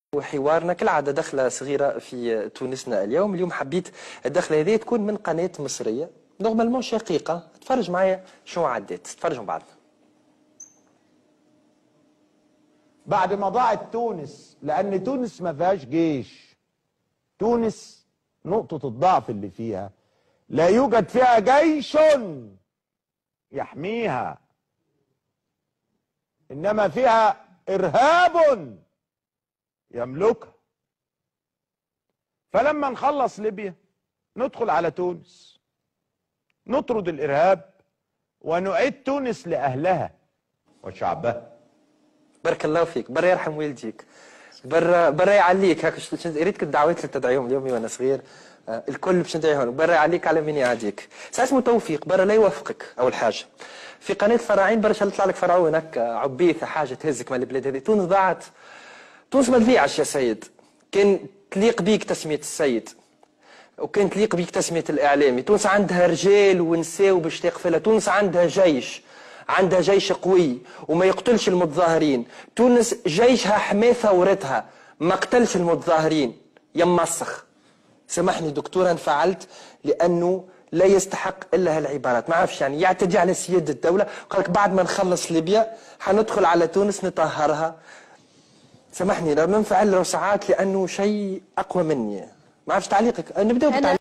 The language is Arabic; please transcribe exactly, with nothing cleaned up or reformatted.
وحوارنا كالعادة دخلة صغيرة في تونسنا اليوم. اليوم حبيت الدخلة هذه تكون من قناة مصرية نورمالمون شقيقة. تفرج معايا شو عدت، تفرجوا بعضنا. بعد ما ضاعت تونس، لأن تونس ما فيهاش جيش. تونس نقطة الضعف اللي فيها لا يوجد فيها جيش يحميها، إنما فيها إرهاب يملكها. فلما نخلص ليبيا ندخل على تونس، نطرد الإرهاب ونعيد تونس لأهلها وشعبها. بارك الله فيك، برا يرحم والديك، برا برا يعليك. هاك ريتك الدعوات اللي تدعيهم اليوم وانا صغير آه الكل باش ندعيهم. برا يعليك على مين يعاديك. ساعة اسمه توفيق، برا لا يوفقك. اول حاجه في قناه الفراعين برا يطلع لك فرعون هكا عبيثه حاجه تهزك من البلاد هذه. تونس ضاعت، تونس ما تبيعش يا سيد. كان تليق بيك تسميه السيد، وكان تليق بيك تسميه الاعلامي. تونس عندها رجال ونساء باش تقفلها. تونس عندها جيش، عندها جيش قوي وما يقتلش المتظاهرين. تونس جيشها حماة ثورتها، ما قتلش المتظاهرين. يا مسخ سامحني دكتور انفعلت لانه لا يستحق الا هالعبارات. ما عرفش يعني يعتدي على سياده الدوله. قال لك بعد ما نخلص ليبيا حندخل على تونس نطهرها. سامحني لو منفعل لو ساعات لانه شيء اقوى مني. ما عرفش تعليقك. نبداو بالتعليق.